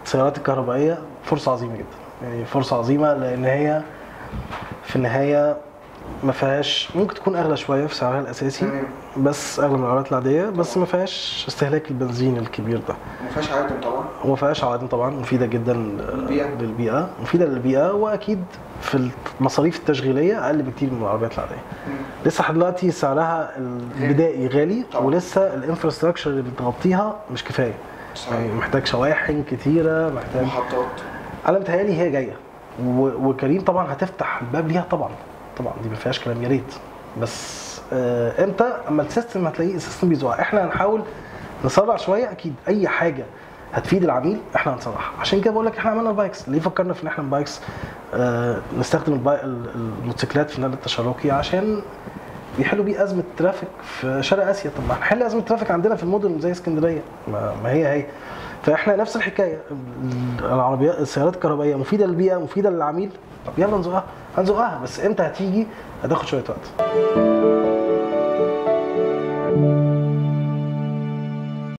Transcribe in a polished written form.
السيارات الكهربائيه فرصه عظيمه جدا، يعني فرصه عظيمه لان هي في النهايه ما فيهاش، ممكن تكون اغلى شويه في سعرها الاساسي بس اغلى من العربيات العاديه، بس ما فيهاش استهلاك البنزين الكبير ده، ما فيهاش عوادم طبعا، وما فيهاش عوادم طبعا، مفيده جدا للبيئه، مفيده للبيئه، واكيد في المصاريف التشغيليه اقل بكتير من العربيات العاديه. لسه لحد دلوقتي سعرها البدائي غالي طبعا. ولسه الانفراستراكشر اللي بتغطيها مش كفايه، يعني محتاج شواحن كتيره، محتاج محطات. انا متهيألي هي جايه، وكريم طبعا هتفتح الباب ليها طبعا دي ما فيهاش كلام، يا ريت. بس امتى؟ اما السيستم هتلاقيه السيستم بيزوق، احنا هنحاول نسرع شويه، اكيد اي حاجه هتفيد العميل احنا هنسرعها. عشان كده بقول لك احنا عملنا البايكس. ليه فكرنا في ان احنا البايكس نستخدم الموتوسيكلات في النقل التشاركي؟ عشان بيحلوا بيه ازمه ترافيك في شرق اسيا. طب ما هنحل ازمه ترافيك عندنا في المدن زي اسكندريه، ما هي فاحنا نفس الحكايه. العربيات السيارات الكهربائيه مفيده للبيئه، مفيده للعميل، طب يلا نزقها، هنزقها، بس امتى هتيجي؟ هتاخد شويه وقت.